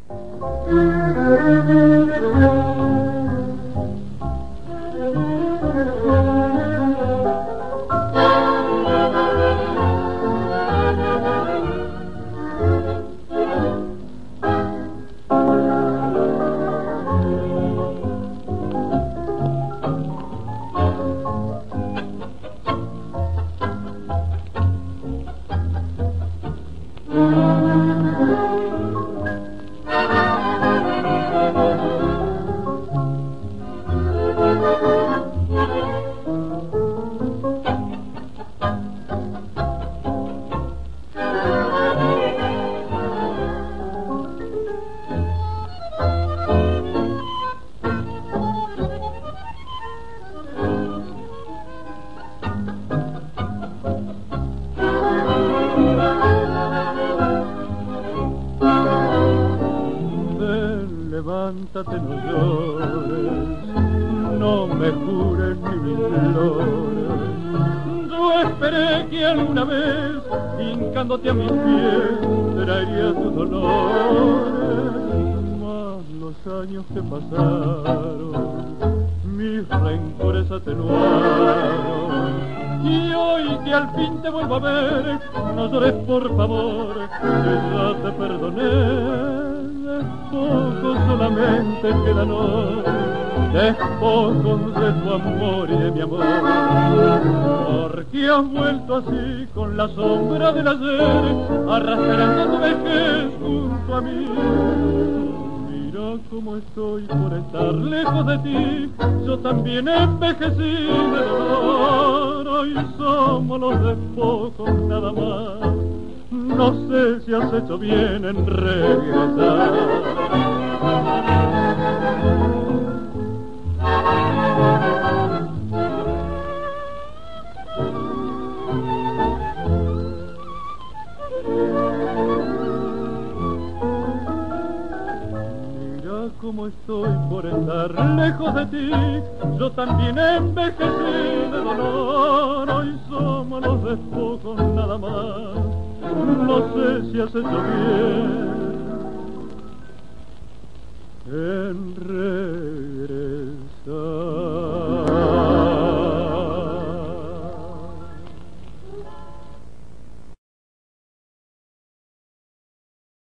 Levántate, no llores, no me jures ni me implores. Yo esperé que alguna vez, hincándote a mis pies, traería tus dolores. Mas los años que pasaron, mis rencores atenuaron. Y hoy que al fin te vuelvo a ver, no llores por favor, que ya te perdoné. Poco solamente quedan hoy, despojos de tu amor y de mi amor, porque has vuelto así con la sombra del ayer, arrastrando tu vejez junto a mí. Mira cómo estoy por estar lejos de ti, yo también envejecí de dolor. Hoy somos los despojos nada más, no sé si has hecho bien en regresar. Mira cómo estoy por estar lejos de ti, yo también envejecí de dolor. Hoy somos los despojos nada más, no sé si has hecho bien en